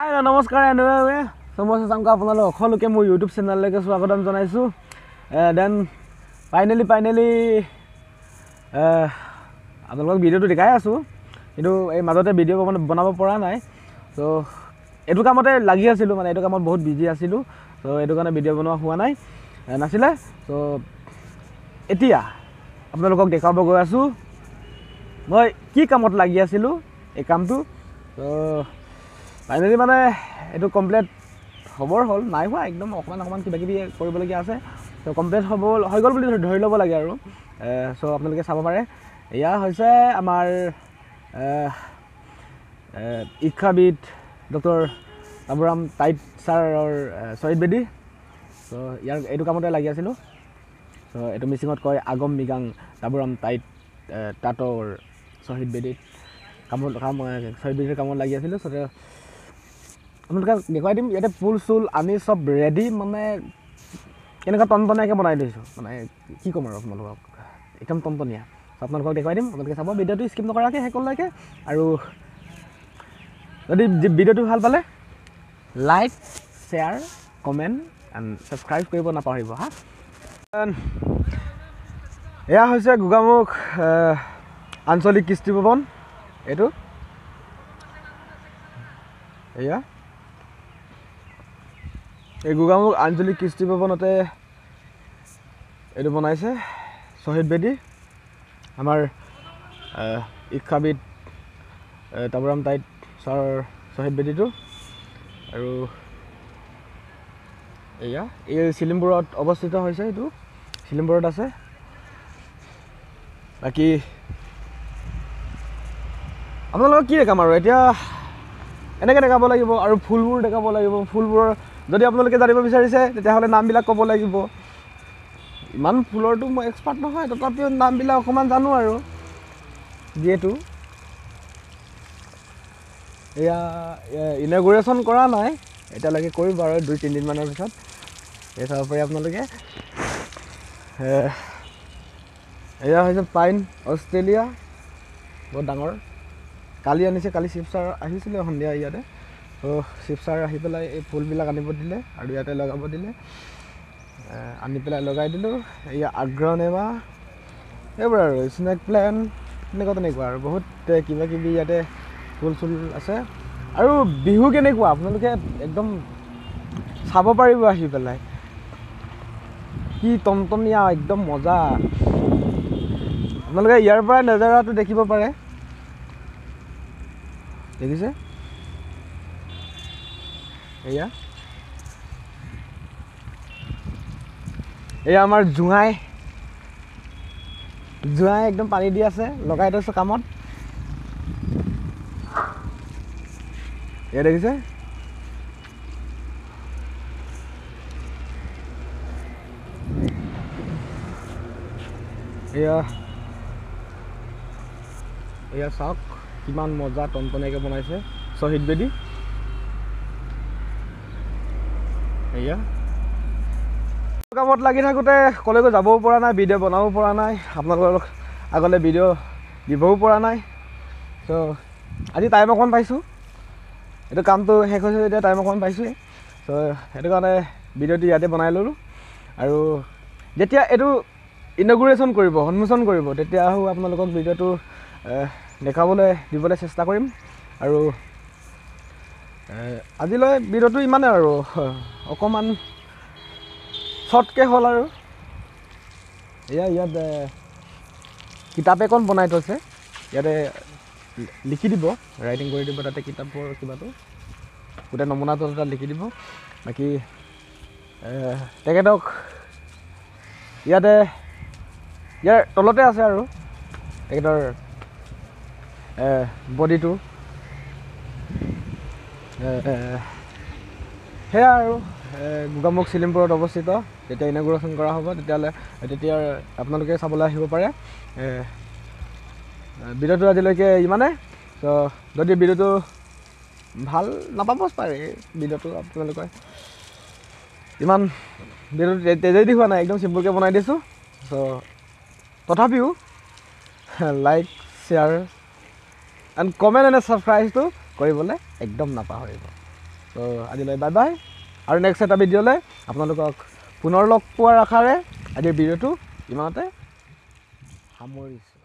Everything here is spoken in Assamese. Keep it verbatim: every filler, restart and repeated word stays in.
Hi, namaskar anyway. Samosa samka আপোনালোক সকলোকে মোৰ YouTube চেনেললৈকে স্বাগতম জনাইছো। Then finally finally uh আপোনালোক ভিডিওটো দেখাই আছো। কিন্তু এই মাজতে ভিডিও বনাব পৰা নাই। সো এটো কামতে লাগি আছিল মানে এটো কামত বহুত বিজি আছিল। সো এটো কাৰণে ভিডিও বনোৱা হোৱা নাই নাছিলে। সো এতিয়া আপোনালোকক দেখাব গৈ আছো মই কি কামত লাগি আছিল এই কামটো। সো ফাইনালি মানে এটো কমপ্লিট খবৰ হল নাই হোৱা একদম অকমান অকমান কিবা কিবি কৰিব লগিয়া আছে। তো কমপ্লিট হ'ব হৈ গল বুলি ধৰি ল'ব লাগে আৰু সো আপোনালোকে চাব পাৰে এয়া হৈছে আমাৰ শিক্ষাবিদ ডক্টৰ তাবুৰাম তাইদ ছাৰৰ সহিত বেদি। সো ইয়াৰ এটো কামতে লাগি আছিল। সো এটো মিছিঙত কয় আগম মিগাং তাবুৰাম তাইদ তাতৰ সহিত বেদি কামত কাম সহিত বেদিৰ কামত লাগি আছিল। সো আপোনালোকক দেখুৱাই দিম ইয়াতে ফুল চুল আনি সব ৰেডি মানে কেনেকুৱা টনটনীয়াকৈ বনাই দিছো মানে কি ক'ম আৰু আপোনালোকক একদম টনটনীয়া। আপোনালোকক দেখুৱাই দিম আপোনালোকে চাব ভিডিওটো স্কিপ নকৰাকৈ শেষলৈকে। আৰু যদি ভিডিওটো ভাল পালে like share comment and subscribe কৰিব নাপাহৰিব হা। এয়া হৈছে গোগামুখ আঞ্চলিক কৃষ্টি ভৱন। এইটো এয়া এই গোগামুখ আঞ্চলিক কৃষ্টি ভৱনতে এইটো বনাইছে সহিত বেদি আমাৰ শিক্ষাবিদ তাবুৰাম তাইদ ছাৰৰ সহিত বেদিটো। আৰু এয়া এই চিলিমপুৰত অৱস্থিত হৈছে এইটো চিলিমপুৰত আছে। বাকী আপোনালোকক কি দেখাম আৰু এতিয়া এনেকৈ দেখাব লাগিব আৰু ফুলবোৰ দেখাব লাগিব। ফুলবোৰৰ যদি আপোনালোকে জানিব বিচাৰিছে তেতিয়াহ'লে নামবিলাক ক'ব লাগিব। ইমান ফুলৰটো মই এক্সপাৰ্ট নহয় তথাপিও নামবিলাক অকণমান জানো আৰু যিহেতু এয়া ইনগুৰেশ্যন কৰা নাই এতিয়ালৈকে কৰিব আৰু দুই তিনিদিনমানৰ পিছত এই চাব পাৰি আপোনালোকে। এয়া হৈছে পাইন অষ্ট্ৰেলিয়া বহুত ডাঙৰ। কালি আনিছে কালি শিৱ ছাৰ আহিছিলে সন্ধিয়া ইয়াতে। তো শিৱ ছাৰ আহি পেলাই এই ফুলবিলাক আনিব দিলে আৰু ইয়াতে লগাব দিলে আনি পেলাই লগাই দিলোঁ। এয়া আগ্ৰনেমা এইবোৰ আৰু স্নেক প্লেন তেনেকুৱা তেনেকুৱা আৰু বহুত কিবা কিবি ইয়াতে ফুল চুল আছে। আৰু বিহু কেনেকুৱা আপোনালোকে একদম চাব পাৰিব আহি পেলাই কি টনটনীয়া একদম মজা। আপোনালোকে ইয়াৰ পৰা নজাৰাটো দেখিব পাৰে দেখিছে এয়া এয়া আমাৰ জোঙাই জোঙাই একদম পানী দি আছে লগাই থৈছে কামত এয়া দেখিছে। এয়া এয়া চাওক কিমান মজা টনটনীয়াকৈ বনাইছে সহিত বেদি। এয়া কামত লাগি থাকোঁতে কলৈকো যাবও পৰা নাই ভিডিঅ' বনাবও পৰা নাই আপোনালোকৰ আগলৈ ভিডিঅ' দিবও পৰা নাই। ত' আজি টাইম অকণ পাইছোঁ এইটো কামটো শেষ হৈছে যেতিয়া টাইম অকণ পাইছোঁৱেই। ত' সেইটো কাৰণে ভিডিঅ'টো ইয়াতে বনাই ল'লোঁ। আৰু যেতিয়া এইটো ইনগুৰেশ্যন কৰিব সন্মোচন কৰিব তেতিয়া আপোনালোকক ভিডিঅ'টো দেখাবলৈ দিবলৈ চেষ্টা কৰিম। আৰু আজিলৈ ভিডিঅ'টো ইমানে আৰু অকণমান শ্বৰ্টকৈ হ'ল আৰু এয়া ইয়াত কিতাপ এখন বনাই থৈছে ইয়াতে লিখি দিব ৰাইটিং কৰি দিব তাতে কিতাপৰ কিবাটো গোটেই নমুনাটো তাত লিখি দিব। বাকী তেখেতক ইয়াতে ইয়াৰ তলতে আছে আৰু তেখেতৰ বডিটো সেয়া আৰু গোগামুখ চিলিমপুৰত অৱস্থিত। যেতিয়া ইনগুৰেশ্যন কৰা হ'ব তেতিয়াহ'লে তেতিয়া আপোনালোকে চাবলৈ আহিব পাৰে। ভিডিঅ'টো আজিলৈকে ইমানে। তো যদি ভিডিঅ'টো ভাল নাপাব পাৰে ভিডিঅ'টো আপোনালোকে ইমান ভিডিঅ'টো তেজেদি হোৱা নাই একদম চিম্পুলকৈ বনাই দিছোঁ। চ' তথাপিও like share and comment and ছাবস্ক্ৰাইবটো কৰিবলৈ একদম নাপাহৰিব। তো আজিলৈ বাই বাই আৰু নেক্সট এটা ভিডিঅ'লৈ আপোনালোকক পুনৰ লগ পোৱাৰ আশাৰে আজিৰ ভিডিঅ'টো ইমানতে সামৰিছোঁ।